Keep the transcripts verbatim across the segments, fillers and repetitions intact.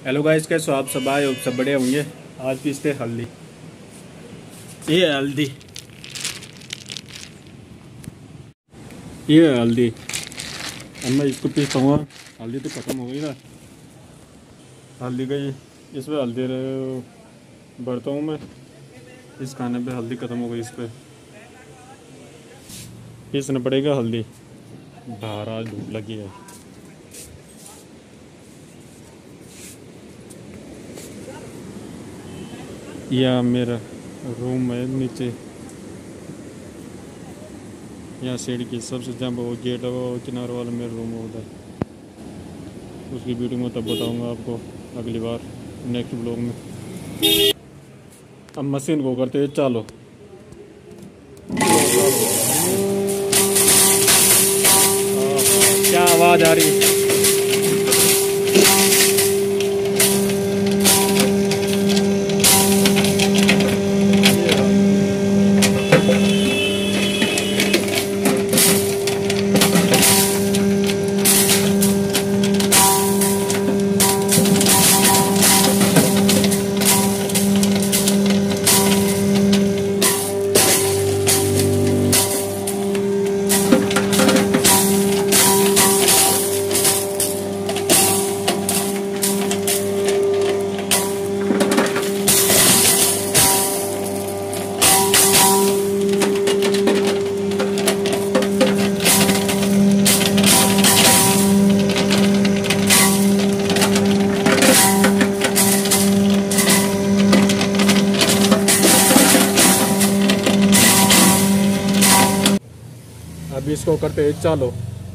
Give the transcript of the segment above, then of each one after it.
Hello guys, कैसे हो आप सब? आए हो सब बड़े होंगे। आज पीसते हल्दी। ये है हल्दी, ये है हल्दी। अब मैं इसको पीसता हूँ। हल्दी तो ख़त्म हो गई ना, हल्दी गई। इसमें हल्दी भरता हूँ मैं। इस खाने पे हल्दी ख़त्म हो गई, इस पर पीसना पड़ेगा हल्दी। बाहर आज धूप लगी है। यह मेरा रूम है नीचे। यहाँ सीढ़ी की सबसे जहाँ वो गेट है वो किनारे वाला मेरा रूम है उधर। उसकी वीडियो में तब बताऊंगा आपको अगली बार नेक्स्ट ब्लॉग में। अब मशीन को करते हैं चालू। क्या आवाज़ आ रही है? अब इसको करते हैं चालू।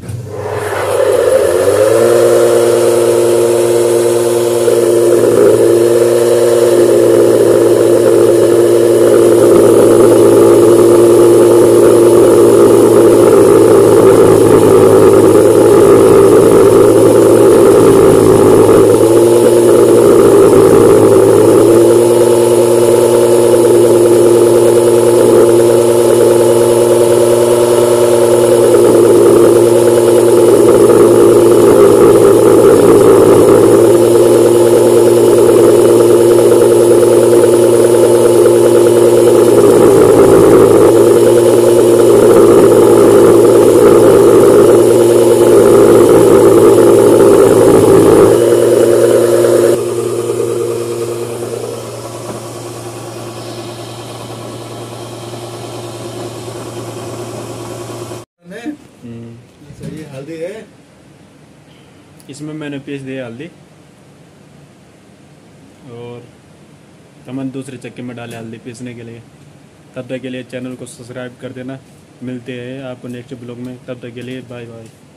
सही हल्दी है। इसमें मैंने पीस दिया हल्दी और तमन दूसरे चक्के में डाले हल्दी पीसने के लिए। तब तक के लिए चैनल को सब्सक्राइब कर देना। मिलते हैं आपको नेक्स्ट ब्लॉग में। तब तक के लिए बाय बाय।